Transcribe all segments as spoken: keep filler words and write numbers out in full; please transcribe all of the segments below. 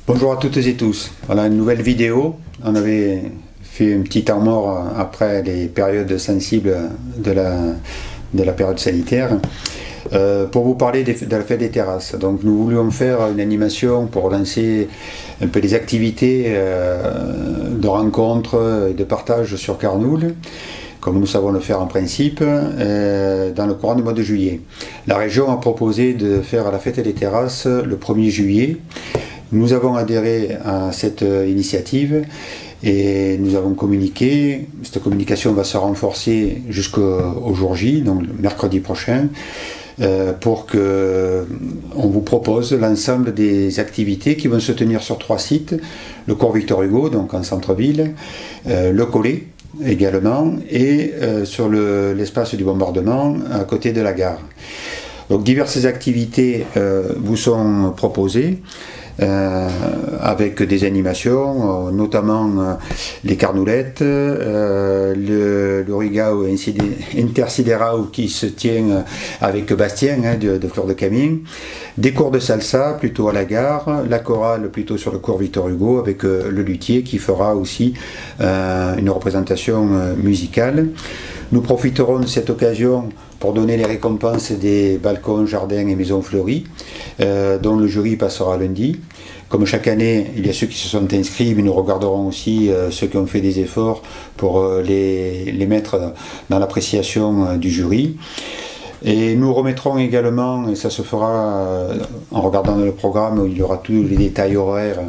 Bonjour à toutes et tous. Voilà une nouvelle vidéo. On avait fait un petit temps mort après les périodes sensibles de la, de la période sanitaire euh, pour vous parler des, de la fête des terrasses. Donc nous voulions faire une animation pour lancer un peu les activités euh, de rencontres et de partage sur Carnoules, comme nous savons le faire en principe, euh, dans le courant du mois de juillet. La région a proposé de faire la fête des terrasses le premier juillet. Nous avons adhéré à cette initiative et nous avons communiqué. Cette communication va se renforcer jusqu'au jour J, donc le mercredi prochain, euh, pour que on vous propose l'ensemble des activités qui vont se tenir sur trois sites: le cours Victor Hugo, donc en centre-ville, euh, le Collet également, et euh, sur l'espace du bombardement à côté de la gare. Donc diverses activités euh, vous sont proposées. Euh, avec des animations, euh, notamment euh, les carnoulettes, euh, le, le rigao intersidérao qui se tient avec Bastien hein, de, de Fleur de Camille, des cours de salsa plutôt à la gare, la chorale plutôt sur le cours Victor Hugo avec euh, le luthier qui fera aussi euh, une représentation euh, musicale. Nous profiterons de cette occasion pour donner les récompenses des balcons, jardins et maisons fleuries, euh, dont le jury passera lundi. Comme chaque année, il y a ceux qui se sont inscrits, mais nous regarderons aussi euh, ceux qui ont fait des efforts pour euh, les, les mettre dans l'appréciation euh, du jury. Et nous remettrons également, et ça se fera euh, en regardant le programme où il y aura tous les détails horaires,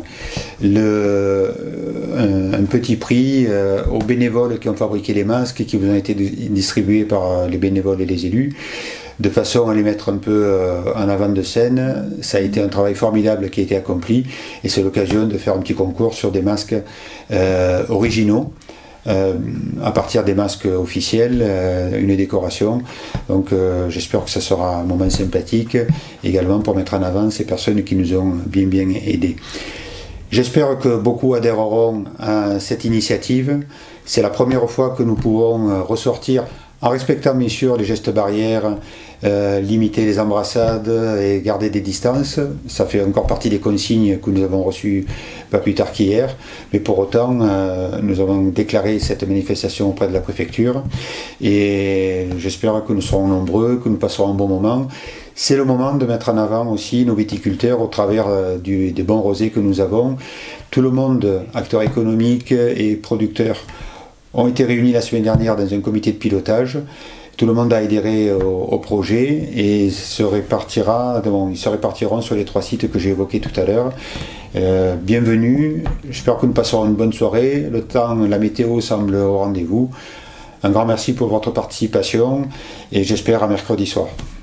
le, un, un petit prix euh, aux bénévoles qui ont fabriqué les masques et qui vous ont été distribués par les bénévoles et les élus, de façon à les mettre un peu euh, en avant de scène. Ça a été un travail formidable qui a été accompli et c'est l'occasion de faire un petit concours sur des masques euh, originaux. Euh, à partir des masques officiels, euh, une décoration. Donc euh, j'espère que ça sera un moment sympathique également pour mettre en avant ces personnes qui nous ont bien bien aidés. J'espère que beaucoup adhéreront à cette initiative. C'est la première fois que nous pouvons ressortir en respectant bien sûr les gestes barrières, euh, limiter les embrassades et garder des distances. Ça fait encore partie des consignes que nous avons reçues pas plus tard qu'hier. Mais pour autant, euh, nous avons déclaré cette manifestation auprès de la préfecture. Et j'espère que nous serons nombreux, que nous passerons un bon moment. C'est le moment de mettre en avant aussi nos viticulteurs au travers euh, du, des bons rosés que nous avons. Tout le monde, acteurs économiques et producteurs, ont été réunis la semaine dernière dans un comité de pilotage. Tout le monde a adhéré au, au projet et se répartira, bon, ils se répartiront sur les trois sites que j'ai évoqués tout à l'heure. Euh, bienvenue, j'espère que nous passerons une bonne soirée. Le temps, la météo semble au rendez-vous. Un grand merci pour votre participation et j'espère à mercredi soir.